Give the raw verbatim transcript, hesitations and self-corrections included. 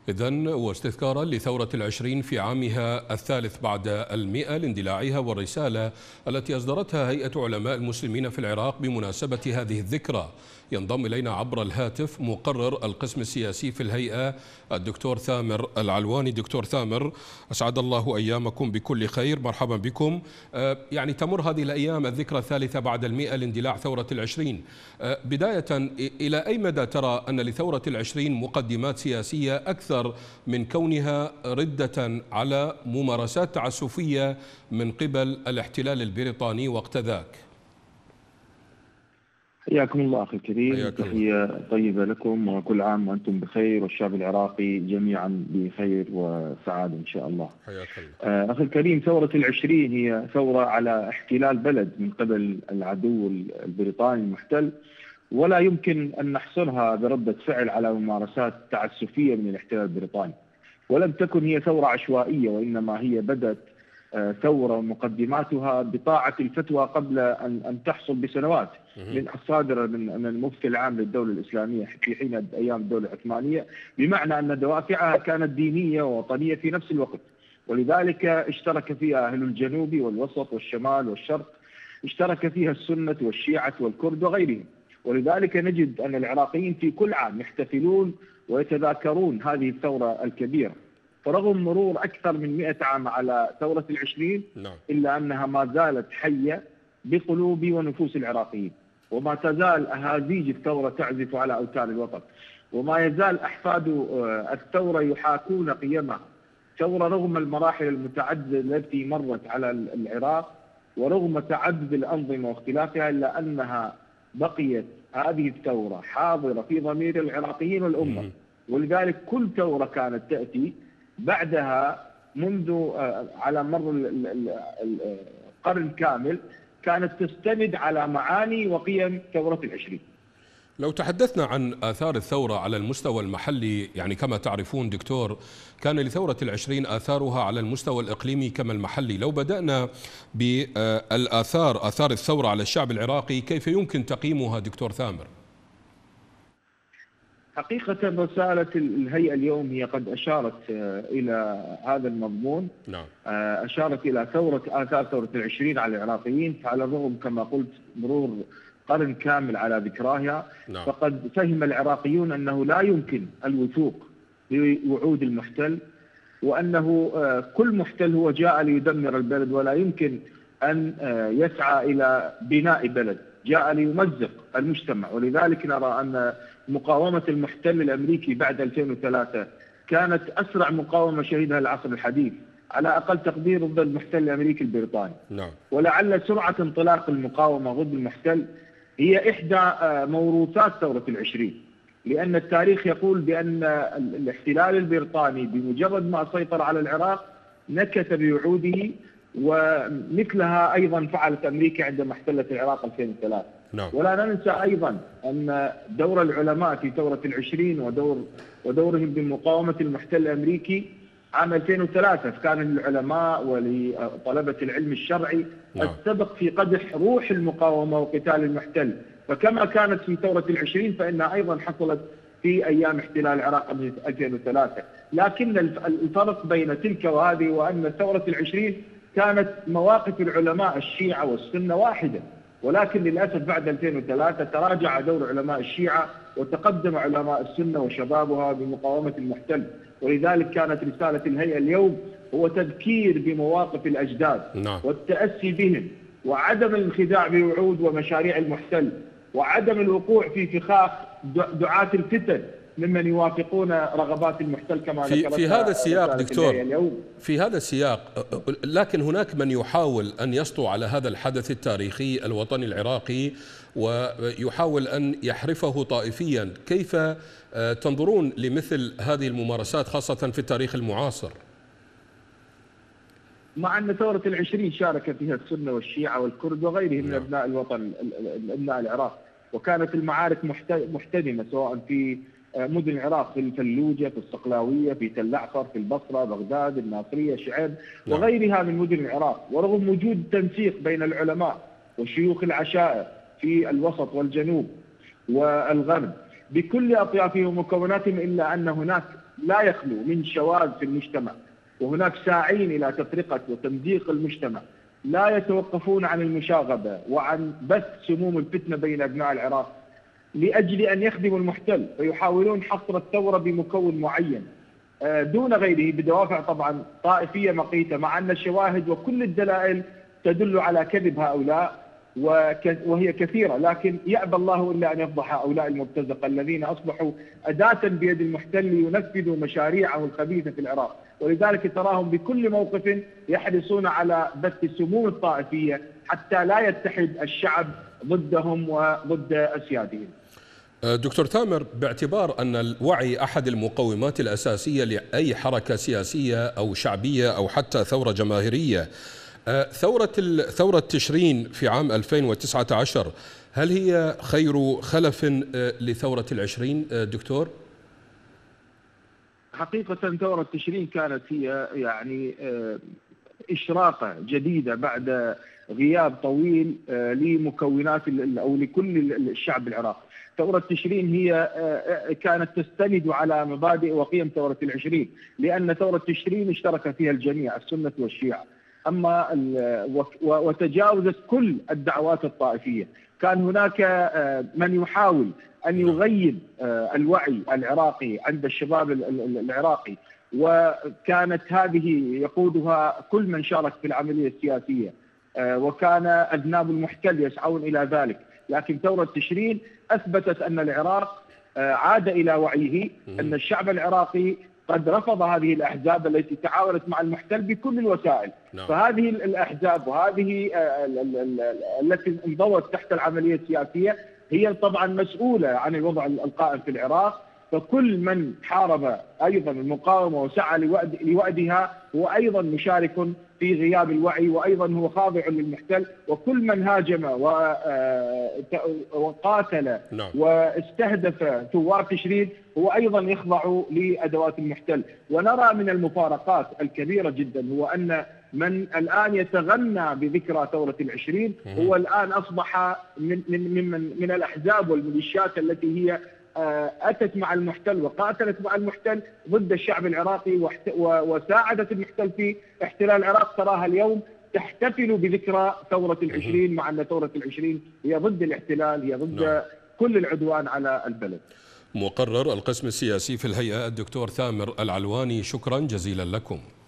إذن واستذكارا لثورة العشرين في عامها الثالث بعد المئة لاندلاعها، والرسالة التي أصدرتها هيئة علماء المسلمين في العراق بمناسبة هذه الذكرى، ينضم إلينا عبر الهاتف مقرر القسم السياسي في الهيئة الدكتور ثامر العلواني. دكتور ثامر، أسعد الله أيامكم بكل خير، مرحبا بكم. يعني تمر هذه الأيام الذكرى الثالثة بعد المئة لاندلاع ثورة العشرين. بداية، إلى أي مدى ترى أن لثورة العشرين مقدمات سياسية أكثر من كونها ردة على ممارسات تعسفية من قبل الاحتلال البريطاني وقت ذاك؟ حياكم الله أخي الكريم، تحية طيبة لكم وكل عام وأنتم بخير والشعب العراقي جميعا بخير وسعادة إن شاء الله. حياك الله. أخي الكريم، ثورة العشرين هي ثورة على احتلال بلد من قبل العدو البريطاني المحتل، ولا يمكن أن نحصرها بردة فعل على ممارسات تعسفية من الاحتلال البريطاني. ولم تكن هي ثورة عشوائية، وإنما هي بدأت ثورة مقدماتها بطاعة الفتوى قبل أن أن تحصل بسنوات من الصادرة من المفتي العام للدولة الإسلامية في حين أيام الدولة العثمانية، بمعنى أن دوافعها كانت دينية ووطنية في نفس الوقت. ولذلك اشترك فيها أهل الجنوب والوسط والشمال والشرق، اشترك فيها السنة والشيعة والكرد وغيرهم. ولذلك نجد أن العراقيين في كل عام يحتفلون ويتذاكرون هذه الثورة الكبيرة. فرغم مرور أكثر من مئة عام على ثورة العشرين، إلا أنها ما زالت حية بقلوب ونفوس العراقيين، وما تزال أهازيج الثورة تعزف على أوتار الوطن، وما يزال أحفاد الثورة يحاكون قيمها. ثورة رغم المراحل المتعددة التي مرت على العراق ورغم تعدد الأنظمة واختلافها، إلا أنها بقيت هذه الثورة حاضرة في ضمير العراقيين والأمة. ولذلك كل ثورة كانت تأتي بعدها منذ على مر القرن كامل كانت تستند على معاني وقيم ثورة العشرين. لو تحدثنا عن آثار الثورة على المستوى المحلي، يعني كما تعرفون دكتور، كان لثورة العشرين آثارها على المستوى الإقليمي كما المحلي. لو بدأنا بالآثار، آثار الثورة على الشعب العراقي، كيف يمكن تقييمها دكتور ثامر؟ حقيقة رسالة الهيئة اليوم هي قد أشارت إلى هذا المضمون. نعم. أشارت إلى ثورة آثار ثورة العشرين على العراقيين، فعلى الرغم كما قلت مرور قرن كامل على ذكراها، نعم. فقد فهم العراقيون أنه لا يمكن الوثوق بوعود المحتل، وأنه كل محتل هو جاء ليدمر البلد، ولا يمكن أن يسعى إلى بناء بلد، جاء ليمزق المجتمع. ولذلك نرى أن مقاومة المحتل الأمريكي بعد ألفين وثلاثة كانت أسرع مقاومة شهدها العصر الحديث على أقل تقدير ضد المحتل الأمريكي البريطاني. نعم. ولعل سرعة انطلاق المقاومة ضد المحتل هي إحدى موروثات ثورة العشرين، لأن التاريخ يقول بأن الاحتلال البريطاني بمجرد ما سيطر على العراق نكث بوعوده، ومثلها أيضا فعلت أمريكا عندما احتلت العراق ألفين وثلاثة. نعم. ولا ننسى أيضا أن دور العلماء في ثورة العشرين ودور ودورهم بمقاومة المحتل الأمريكي عام ألفين وثلاثة، كان للعلماء ولطلبة العلم الشرعي نعم. السبق في قدح روح المقاومة وقتال المحتل. فكما كانت في ثورة العشرين فإنها أيضا حصلت في أيام احتلال العراق ألفين وثلاثة. لكن الفرق بين تلك وهذه وأن ثورة العشرين كانت مواقف العلماء الشيعة والسنة واحدة، ولكن للأسف بعد ألفين وثلاثة تراجع دور علماء الشيعة وتقدم علماء السنة وشبابها بمقاومة المحتل. ولذلك كانت رسالة الهيئة اليوم هو تذكير بمواقف الأجداد. نعم. والتأسي بهم، وعدم الانخداع بوعود ومشاريع المحتل، وعدم الوقوع في فخاخ دعاة الفتن ممن يوافقون رغبات المحتل كما في, في هذا السياق دكتور، في هذا السياق لكن هناك من يحاول أن يسطو على هذا الحدث التاريخي الوطني العراقي ويحاول أن يحرفه طائفيا. كيف تنظرون لمثل هذه الممارسات خاصة في التاريخ المعاصر؟ مع أن ثورة العشرين شارك فيها السنة والشيعة والكرد وغيرهم من أبناء الوطن أبناء العراق، وكانت المعارك محتدمة سواء في مدن العراق، في الفلوجة، في الصقلاوية، في تل أعصر، في البصرة، بغداد، الناصرية، شعيب وغيرها من مدن العراق. ورغم وجود تنسيق بين العلماء وشيوخ العشائر في الوسط والجنوب والغرب بكل أطيافهم ومكوناتهم، إلا أن هناك لا يخلو من شواذ في المجتمع، وهناك ساعين إلى تفرقة وتمزيق المجتمع لا يتوقفون عن المشاغبة وعن بث سموم الفتنة بين أبناء العراق لأجل أن يخدموا المحتل، فيحاولون حصر الثورة بمكون معين دون غيره بدوافع طبعا طائفية مقيتة، مع أن الشواهد وكل الدلائل تدل على كذب هؤلاء وهي كثيرة، لكن يأبى الله إلا أن يفضح هؤلاء المرتزقة الذين أصبحوا أداة بيد المحتل لينفذوا مشاريعه الخبيثة في العراق. ولذلك تراهم بكل موقف يحرصون على بث السموم الطائفية حتى لا يتحد الشعب ضدهم وضد أسيادهم. دكتور ثامر، باعتبار أن الوعي أحد المقومات الأساسية لأي حركة سياسية أو شعبية أو حتى ثورة جماهيرية، ثورة ثورة تشرين في عام ألفين وتسعة عشر هل هي خير خلف لثورة العشرين دكتور؟ حقيقة ثورة تشرين كانت هي يعني إشراقة جديدة بعد غياب طويل لمكونات أو لكل الشعب العراقي. ثورة تشرين هي كانت تستند على مبادئ وقيم ثورة العشرين، لأن ثورة تشرين اشترك فيها الجميع السنة والشيعة، أما وتجاوزت كل الدعوات الطائفية. كان هناك من يحاول أن يغيب الوعي العراقي عند الشباب العراقي، وكانت هذه يقودها كل من شارك في العملية السياسية، وكان أذناب المحتل يسعون إلى ذلك. لكن ثورة تشرين أثبتت أن العراق عاد إلى وعيه، أن الشعب العراقي قد رفض هذه الأحزاب التي تعاونت مع المحتل بكل الوسائل. نعم. فهذه الأحزاب وهذه التي انضوت تحت العملية السياسية هي طبعا مسؤولة عن الوضع القائم في العراق، فكل من حارب أيضا المقاومة وسعى لوأدها هو أيضا مشارك في غياب الوعي، وأيضا هو خاضع للمحتل. وكل من هاجم وقاتل نعم. واستهدف ثوار تشرين هو أيضا يخضع لأدوات المحتل. ونرى من المفارقات الكبيرة جدا هو أن من الآن يتغنى بذكرى ثورة العشرين هو الآن أصبح من, من, من, من الأحزاب والميليشيات التي هي أتت مع المحتل وقاتلت مع المحتل ضد الشعب العراقي وساعدت المحتل في احتلال العراق. تراها اليوم تحتفل بذكرى ثورة العشرين، مع أن ثورة العشرين هي ضد الاحتلال، هي ضد نعم. كل العدوان على البلد. مقرر القسم السياسي في الهيئة الدكتور ثامر العلواني، شكرا جزيلا لكم.